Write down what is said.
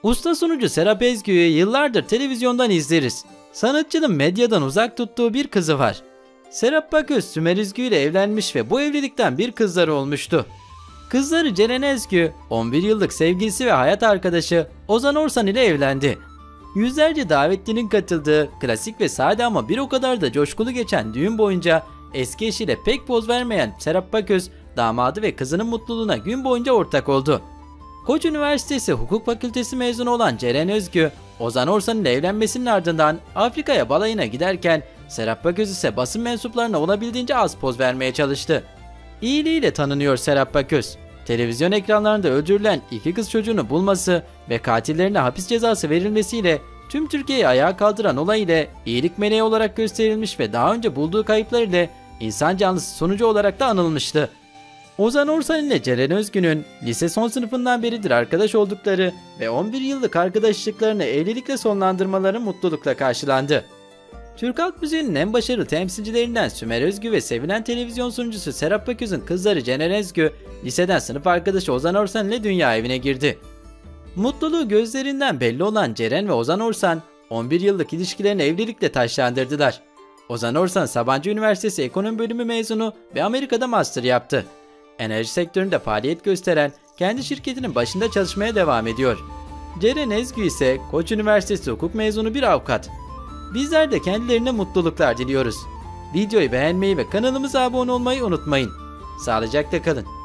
Usta sunucu Serap Ezgü'yü yıllardır televizyondan izleriz. Sanatçının medyadan uzak tuttuğu bir kızı var. Serap Baköz Sümer Ezgü ile evlenmiş ve bu evlilikten bir kızları olmuştu. Kızları Ceren Ezgü, 11 yıllık sevgilisi ve hayat arkadaşı Ozan Orsan ile evlendi. Yüzlerce davetlinin katıldığı klasik ve sade ama bir o kadar da coşkulu geçen düğün boyunca eski eşiyle pek poz vermeyen Serap Baköz, damadı ve kızının mutluluğuna gün boyunca ortak oldu. Koç Üniversitesi Hukuk Fakültesi mezunu olan Ceren Ezgü, Ozan Orsan ile evlenmesinin ardından Afrika'ya balayına giderken Serap Baköz ise basın mensuplarına olabildiğince az poz vermeye çalıştı. İyiliğiyle tanınıyor Serap Baköz. Televizyon ekranlarında öldürülen iki kız çocuğunu bulması ve katillerine hapis cezası verilmesiyle tüm Türkiye'yi ayağa kaldıran olay ile iyilik meleği olarak gösterilmiş ve daha önce bulduğu kayıplar ile insan canlısı sonucu olarak da anılmıştı. Ozan Orsan ile Ceren Özgü'nün lise son sınıfından beridir arkadaş oldukları ve 11 yıllık arkadaşlıklarını evlilikle sonlandırmaları mutlulukla karşılandı. Türk halk müziğinin en başarılı temsilcilerinden Sümer Özgü ve sevilen televizyon sunucusu Serap Baköz'ün kızları Ceren Ezgü, liseden sınıf arkadaşı Ozan Orsan ile dünya evine girdi. Mutluluğu gözlerinden belli olan Ceren ve Ozan Orsan, 11 yıllık ilişkilerini evlilikle taçlandırdılar. Ozan Orsan, Sabancı Üniversitesi Ekonomi Bölümü mezunu ve Amerika'da master yaptı. Enerji sektöründe faaliyet gösteren kendi şirketinin başında çalışmaya devam ediyor. Ceren Ezgü ise Koç Üniversitesi hukuk mezunu bir avukat. Bizler de kendilerine mutluluklar diliyoruz. Videoyu beğenmeyi ve kanalımıza abone olmayı unutmayın. Sağlıcakla kalın.